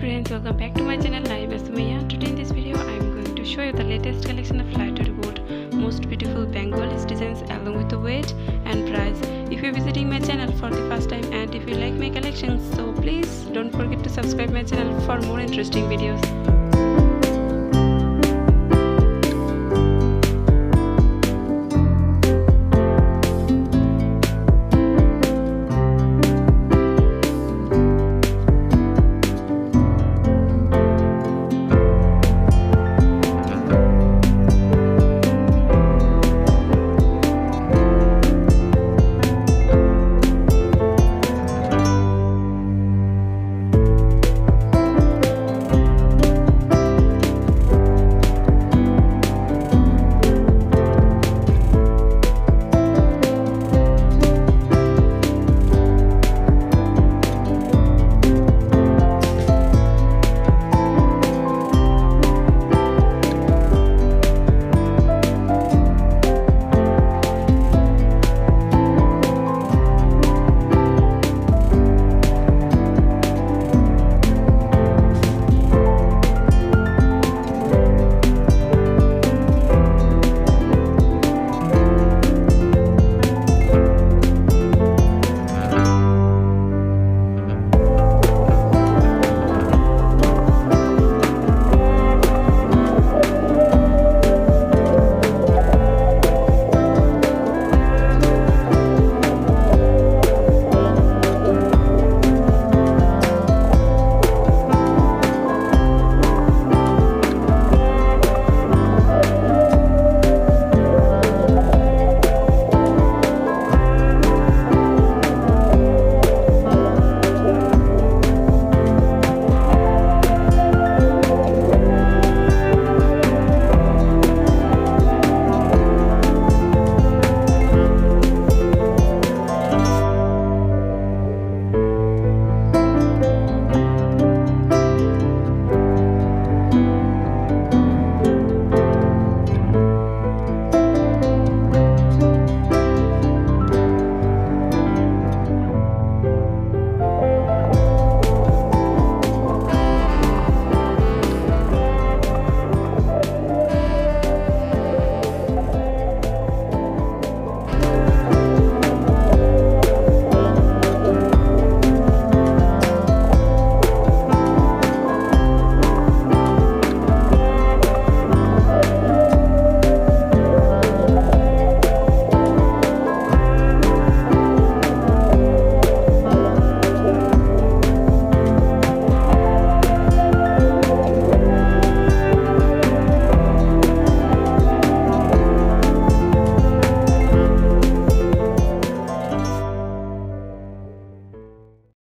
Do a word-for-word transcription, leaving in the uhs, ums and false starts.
friends, welcome back to my channel. I am Sumaya. Today in this video I am going to show you the latest collection of lighter gold most beautiful bangles designs along with the weight and price. If you are visiting my channel for the first time and if you like my collections, so please don't forget to subscribe my channel for more interesting videos.